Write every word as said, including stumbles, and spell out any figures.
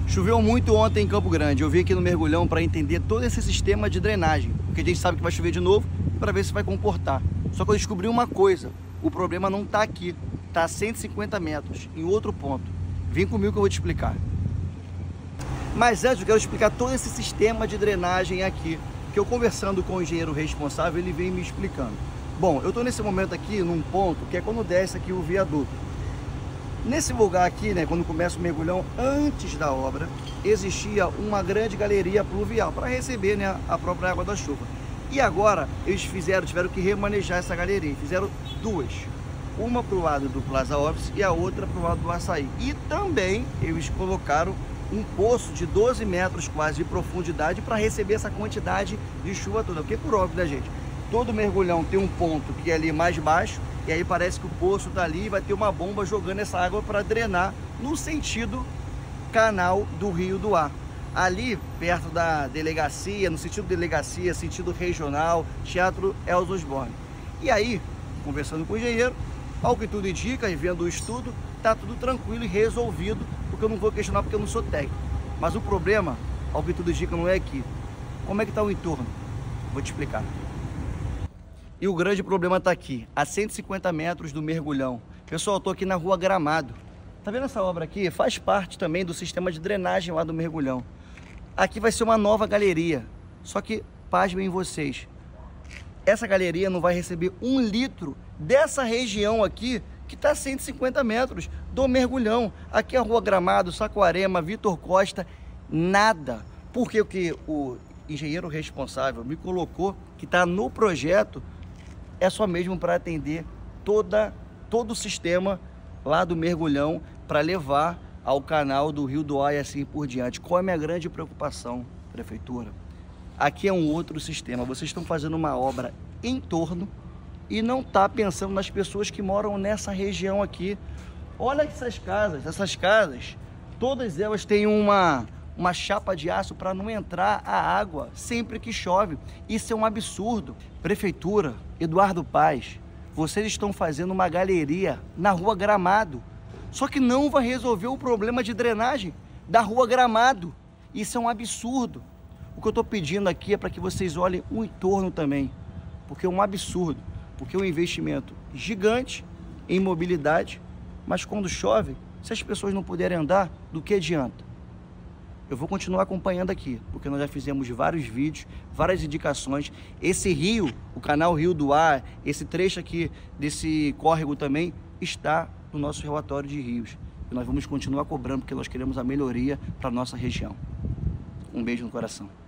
Choveu muito ontem em Campo Grande. Eu vim aqui no mergulhão para entender todo esse sistema de drenagem, porque a gente sabe que vai chover de novo, para ver se vai comportar. Só que eu descobri uma coisa: o problema não está aqui, está a cento e cinquenta metros, em outro ponto. Vem comigo que eu vou te explicar. Mas antes eu quero explicar todo esse sistema de drenagem aqui, que eu, conversando com o engenheiro responsável, ele veio me explicando. Bom, eu estou nesse momento aqui num ponto que é quando desce aqui o viaduto. Nesse lugar aqui, né, quando começa o mergulhão, antes da obra, existia uma grande galeria pluvial para receber, né, a própria água da chuva. E agora eles fizeram, tiveram que remanejar essa galeria. Fizeram duas. Uma para o lado do Plaza Office e a outra para o lado do Açaí. E também eles colocaram um poço de doze metros quase de profundidade para receber essa quantidade de chuva toda. Porque, por óbvio, né, gente? Todo mergulhão tem um ponto que é ali mais baixo, e aí parece que o poço está ali e vai ter uma bomba jogando essa água para drenar no sentido canal do Rio do Ar. Ali, perto da delegacia, no sentido delegacia, sentido regional, Teatro Elza Osborne. E aí, conversando com o engenheiro, ao que tudo indica, e vendo o estudo, tá tudo tranquilo e resolvido, porque eu não vou questionar porque eu não sou técnico. Mas o problema, ao que tudo indica, não é aqui. Como é que está o entorno? Vou te explicar. E o grande problema está aqui, a cento e cinquenta metros do mergulhão. Pessoal, eu estou aqui na Rua Gramado. Tá vendo essa obra aqui? Faz parte também do sistema de drenagem lá do mergulhão. Aqui vai ser uma nova galeria. Só que, pasmem vocês, essa galeria não vai receber um litro dessa região aqui, que está a cento e cinquenta metros do mergulhão. Aqui é a Rua Gramado, Saquarema, Vitor Costa, nada. Porque o que o engenheiro responsável me colocou, que está no projeto, é só mesmo para atender toda, todo o sistema lá do mergulhão, para levar ao canal do Rio do Ar e assim por diante. Qual é a minha grande preocupação, prefeitura? Aqui é um outro sistema. Vocês estão fazendo uma obra em torno e não está pensando nas pessoas que moram nessa região aqui. Olha essas casas, essas casas, todas elas têm uma... uma chapa de aço para não entrar a água sempre que chove. Isso é um absurdo. Prefeitura, Eduardo Paes, vocês estão fazendo uma galeria na Rua Gramado, só que não vai resolver o problema de drenagem da Rua Gramado. Isso é um absurdo. O que eu estou pedindo aqui é para que vocês olhem o entorno também, porque é um absurdo, porque é um investimento gigante em mobilidade, mas quando chove, se as pessoas não puderem andar, do que adianta? Eu vou continuar acompanhando aqui, porque nós já fizemos vários vídeos, várias indicações. Esse rio, o canal Rio do Ar, esse trecho aqui desse córrego também, está no nosso relatório de rios. E nós vamos continuar cobrando, porque nós queremos a melhoria para a nossa região. Um beijo no coração.